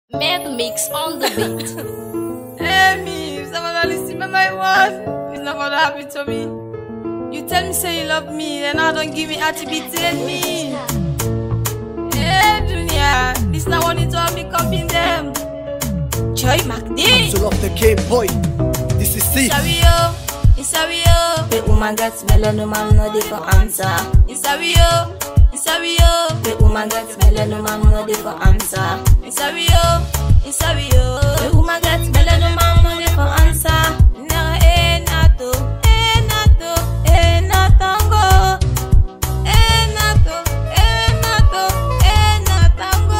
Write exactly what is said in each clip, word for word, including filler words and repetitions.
Mad mix on the beat. Hey me, if someone gonna listen to my words, it's not gonna happen to me. You tell me say you love me, then I don't give me activity and me. Hey Junior, this not one into me copying them. Joy McD. So love the Game Boy. This is C. Insabio, Insabio. The woman gets melon, no man no dey for answer. Insabio, Insabio. The woman gets melon, no man no dey for answer. Insabio, Insabio. The woman gets melon, no man no dey for answer. No, eh, nato, eh, nato, eh, natango. Eh, nato, eh, nato, eh, natango.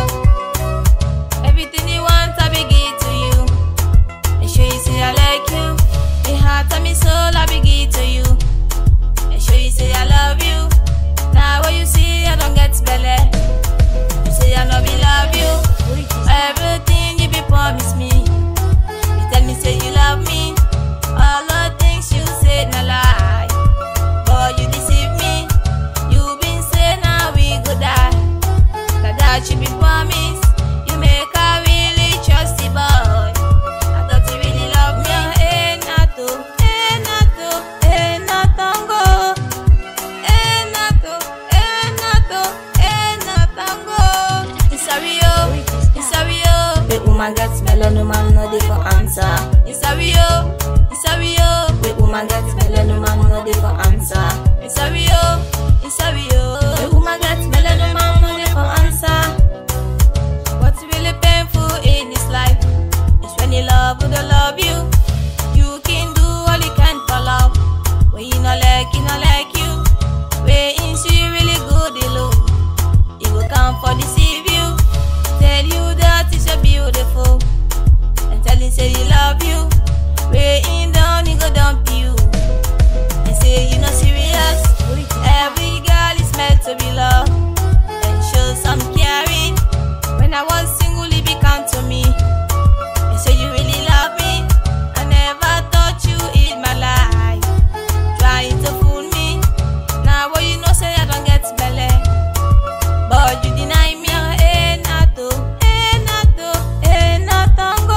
Everything you want, I be give to you. And show you say I like you. Me heart and me soul, I be give to you. And show you say I love you. Now what you see, I don't get belly. You say I know me love you. Everything you be promise me. You tell me say you love me. All the things you say no lie. But you deceive me. You been say now we go die. That that you be promise. You make a really trusty boy. I thought you really love me. Eh nato, eh nato, eh natango. Eh nato, eh nato, eh natango. Insabio, Insabio. The woman gets melon, no man no dey for answer. Insabio, Insabio. The woman gets melon, no man no dey for answer. Insabio, Insabio. The woman gets melon, no man no dey for answer. What's really painful in this life is when you love who don't love you. You can do all you can for love. When you not like, you not like you. When you see really good, you look. He will come for deceive you. Tell you that it's so beautiful. And tell you say you love you. When in down, he go dump you. And say you not serious. Every girl is meant to be loved. And show some caring. When I was single, you become to me. And say you really love me. I never thought you in my life. Trying to fool me. Now what you know say I don't get belly. But you deny me. Eh nato, eh nato, eh natango.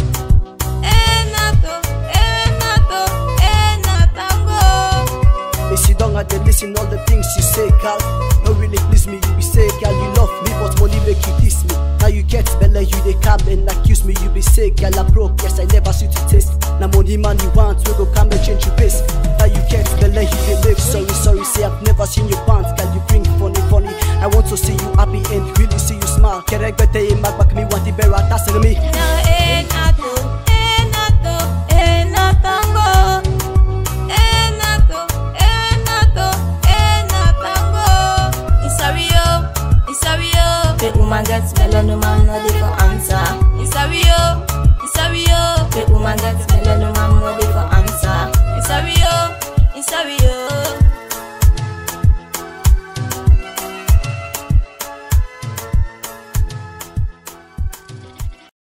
Eh nato, eh nato, eh natango. They sit down and they listen all the things you say, girl. Don't really please me, you be say, girl, you love me, but money make you diss me. Now you get belly, you they come and accuse me, you be say, girl, I'm broke, yes, I never see to taste. Now money man you want, we go come and change your face. Now you get belly, you they make sorry, sorry, say I've never seen your pants, girl, you bring funny, funny. I want to see you happy and really see you smile. Kerek bete in my back, me want the bear attacking me. Now eh nato, eh nato, eh natango. Eh nato, eh nato, eh natango. Insabio, Insabio. The woman gets melon, no man no dey for